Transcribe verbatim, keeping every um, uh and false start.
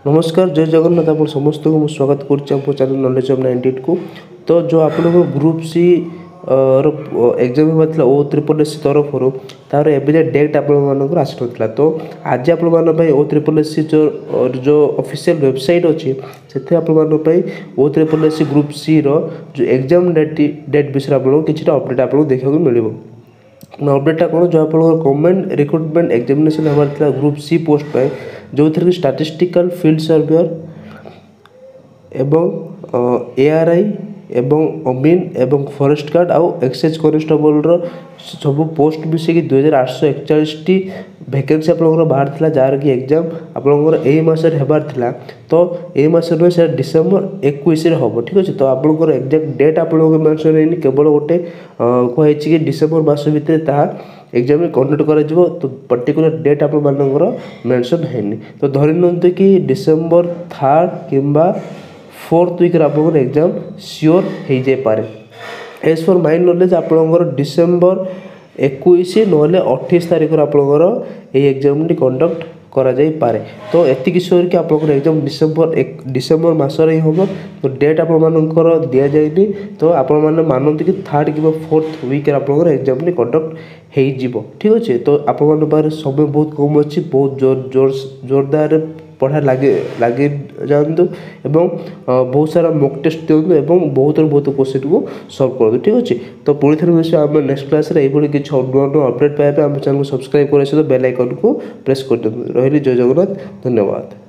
नमस्कार जय जगन्नाथ आप समस्त को स्वागत कर channel knowledge of ninety eight को। तो जो आप ग्रुप सी एग्जाम होता ओ ट्रिपल एस तरफ तार एवं डेट आप आसी ना। तो आज आप ओ ट्रिपल एस जो जो ऑफिशियल वेबसाइट अच्छी से O triple S group C रो जो एग्जाम डेट डेट विषय आपको किसी अपडेट आपको देखा मिले। अपडेटा कौन जो आप गवर्नमेंट रिक्रुटमेंट एग्जामिनेशन हमारा ग्रुप सी पोस्ट पर जो थी कि स्टैटिस्टिकल फील्ड सर्वेयर एवं एआरआई एवं अमीन एवं फॉरेस्ट गार्ड आउ एक्साइज कॉन्स्टेबल सब पोस्ट मिसिक दुई हजार आठश एकचाश टी वैकेंसी आप बाहर था जार कि एग्जाम आपंकर यही मसर होबार था। तो यही मसर से डिसेम्बर इक्कीस हम ठीक अच्छे। तो आपंकर एक्जाक्ट डेट आप मेंशन है केवल गोटे कहुई कि डिसेम्बर मस भितर एग्जाम कंडक्ट कर तो पर्टिकुलर डेट आप मेंशन है। तो धरी नियंतु कि डिसेम्बर थर्ड किंबा फोर्थ वीक आप एग्जाम सियोर हो जाए पारे। एज फॉर माई नॉलेज आपंकर डिसेम्बर इक्कीस ना अठाईस तारीख आपंकर ये एग्जाम कंडक्ट करा जाई पारे। तो एति श्योर कि आप एग्जाम डिसेम्बर एक डिसेम्बर मसरे ही हम। तो डेट आप दि जाए तो आप मानते कि थर्ड कि फोर्थ वीक आप एग्जाम कंडक्ट हो ठीक अच्छे। तो आप समय बहुत कम अच्छी बहुत जोर जोर जोरदार पढ़ा लगे लगे जातु एवं बहुत सारा मॉक टेस्ट दिखाँ एवं बहुत बहुत क्वेश्चन को सॉल्व कर ठीक अच्छे। तो पुणी थे मिले आम नेक्स्ट क्लास रे ये किसी नुआ नुआ अपडेट पाइबा आम चैनल को सब्सक्राइब कर बेल आइकन को प्रेस कर दिखाँ। रही जय जगन्नाथ धन्यवाद।